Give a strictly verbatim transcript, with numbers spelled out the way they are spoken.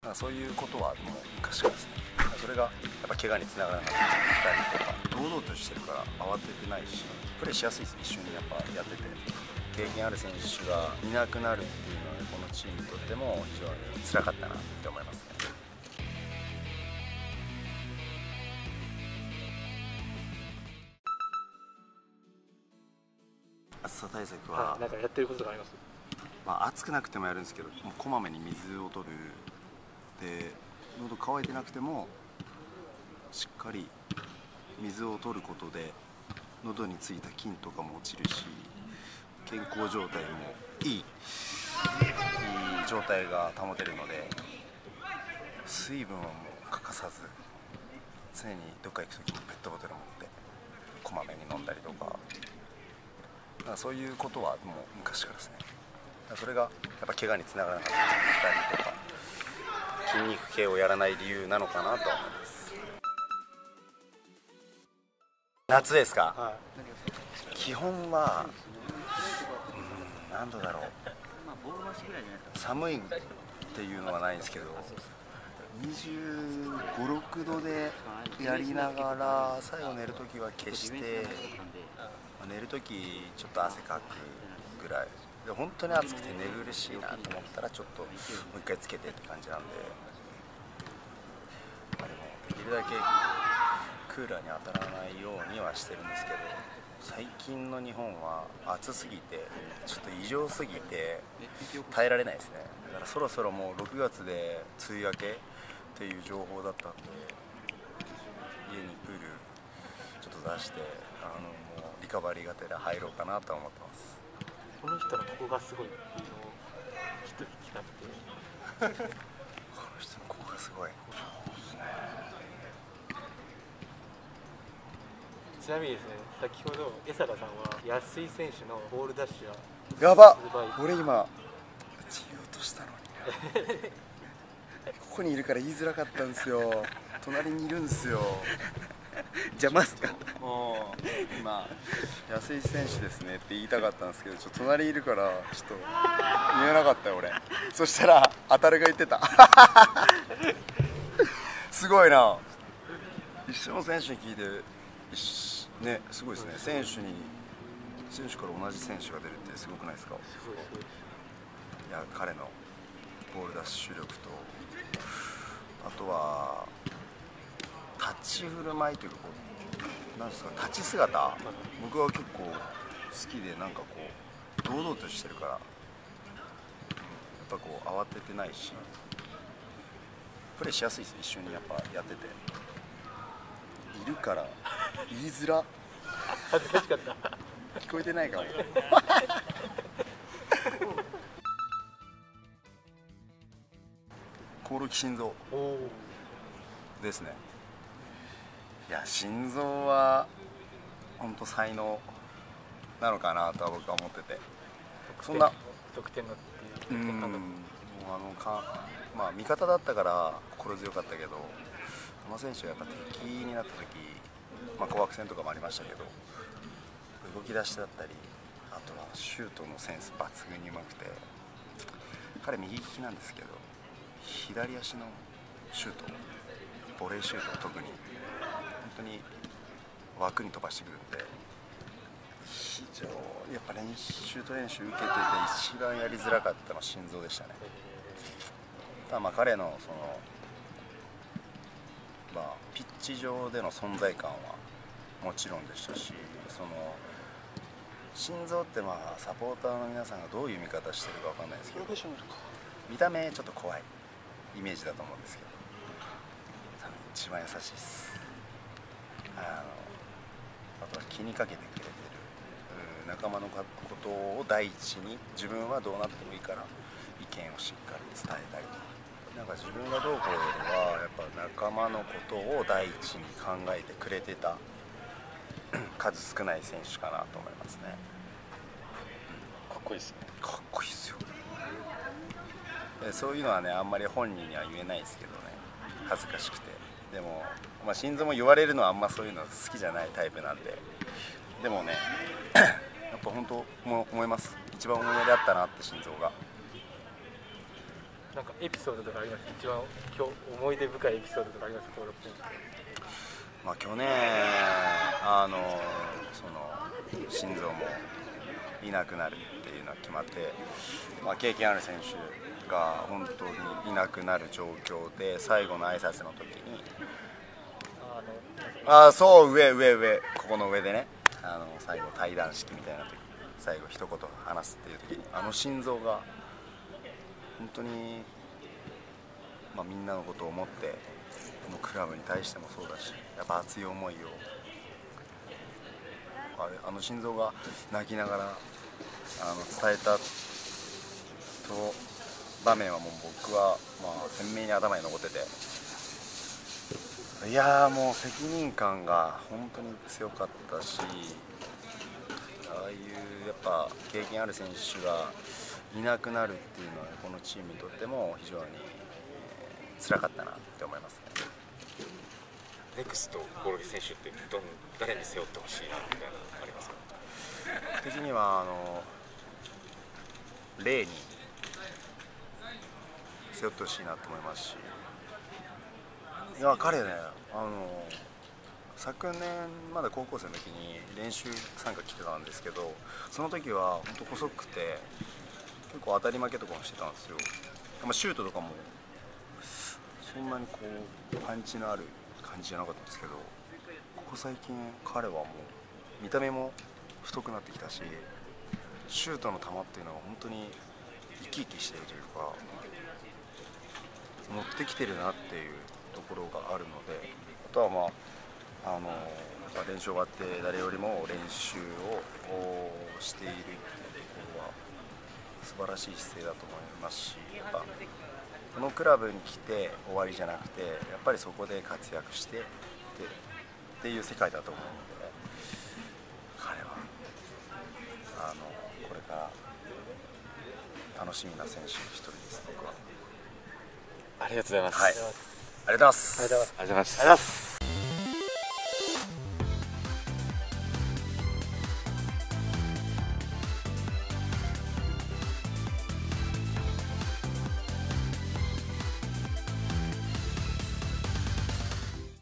らそういうことはもう昔からですね。それがやっぱ怪我につながらなかったりとか、堂々としてるから慌ててないし、プレーしやすいです。一緒にやっぱやってて経験ある選手がいなくなるっていうのはこのチームにとっても非常に辛かったなって思いますね。暑さ対策は、 はい、なんかやってることがあります？ まあ、暑くなくてもやるんですけど、もうこまめに水を取る。で、喉乾いてなくてもしっかり水を取ることで喉についた菌とかも落ちるし、健康状態もいい、いい状態が保てるので、水分はもう欠かさず常にどっか行く時にペットボトル持ってこまめに飲んだりとか、だからそういうことはもう昔からですね。それがやっぱ怪我につながらなかったりとか、筋肉系をやらない理由なのかなと思います。夏ですか？はい、基本は、うん、何度だろう、寒いっていうのはないんですけど、にじゅうご、ろくどでやりながら最後寝るときは消して、寝るときちょっと汗かくぐらいで、本当に暑くて寝苦しいなと思ったらちょっともう一回つけてって感じなんで、まあ、でもできるだけクーラーに当たらないようにはしてるんですけど、最近の日本は暑すぎてちょっと異常すぎて耐えられないですね。だからそろそろもうろくがつで梅雨明けっていう情報だったんで、家にプールちょっと出して、あのもうリカバリーがてら入ろうかなと思ってます。 この人のここがすごいっていうのをちょっと聞きたくてこの人のここがすごい。そうですね。 ちなみにですね、先ほど江坂さんは安井選手のボールダッシュはやばっ、俺今言おうとしたのにここにいるから言いづらかったんですよ。隣にいるんですよ。邪魔っすか？もう今安井選手ですねって言いたかったんですけど、ちょっと隣いるからちょっと言えなかったよ俺。そしたら当たるが言ってたすごいな。一緒の選手に聞いてね、すごいですね。選手に選手から同じ選手が出るってすごくないですか？ すごいすごい。 いや、彼のボールダッシュ力と、あとは立ち振る舞いというか、こうなんですか、立ち姿、僕は結構好きで、なんかこう堂々としてるから、やっぱこう慌ててないしプレーしやすいです。一緒にやっぱやってているから言いづら。 恥ずかしかった聞こえてないかも興梠心臓ですね。いや、心臓は本当才能なのかなとは僕は思ってて、そんな得点のうん、もうあのか、まあ味方だったから心強かったけど、この選手はやっぱ敵になった時、まあ紅白戦とかもありましたけど、動き出しだったり、あとはシュートのセンス抜群にうまくて、彼右利きなんですけど、左足のシュート、ボレーシュートを特に本当に枠に飛ばしてくるんで、非常にやっぱ練習シュート練習受けてて一番やりづらかったのは心臓でしたね。ただまあ彼のその、まあ、ピッチ上での存在感はもちろんでしたし、その心臓ってまあサポーターの皆さんがどういう見方してるかわかんないですけど、見た目ちょっと怖いイメージだと思うんですけど、多分一番優しいです。あのあとは気にかけてくれてる、仲間のことを第一に、自分はどうなってもいいから意見をしっかり伝えたり、なんか自分がどうこうよりはやっぱ仲間のことを第一に考えてくれてた数少ない選手かなと思いますね。 かっこいいですね。 かっこいいですよ。そういうのはね、あんまり本人には言えないですけどね、恥ずかしくて。でも、まあ、心臓も言われるのはあんまそういうの好きじゃないタイプなんで、でもねやっぱ本当も思います。一番思いやりあったなって、心臓が。 なんかエピソードとかあります？一番今日思い出深いエピソードとかあります？登録選手。 まあ去年あのその心臓もいなくなるっていうのが決まって、まあ、経験ある選手が本当にいなくなる状況で最後の挨拶の時にああそう上上上ここの上でね、あの最後対談式みたいな時最後一言話すっていう時にあの心臓が本当に、まあ、みんなのことを思ってこのクラブに対してもそうだしやっぱ熱い思いをあれあの心臓が泣きながらあの伝えたと場面はもう僕はまあ鮮明に頭に残ってて、いやーもう責任感が本当に強かったし、ああいうやっぱ経験ある選手がいなくなるっていうのはこのチームにとっても非常に辛かったなって思いますね。 ネクストゴロリ選手ってどん誰に背負ってほしいなみたいなのありますか？ 僕的にはあのレイに背負ってほしいなと思いますし、いや彼ねあの昨年まだ高校生の時に練習参加来てたんですけど、その時は本当細くて結構当たり負けとかもしてたんですよ。まあ、シュートとかもそんなにこうパンチのある感じじゃなかったんですけど、ここ最近彼はもう見た目も太くなってきたし、シュートの球っていうのは本当に生き生きしているというか持ってきてるなっていうところがあるので、あとはまああのやっぱ練習終わって誰よりも練習をしているっていうところは素晴らしい姿勢だと思いますし、やっぱこのクラブに来て終わりじゃなくてやっぱりそこで活躍してってっていう世界だと思うので、彼はあのこれから楽しみな選手の一人です。僕はありがとうございます。 はい、ありがとうございます。 ありがとうございます。 ありがとうございます。 ありがとうございます。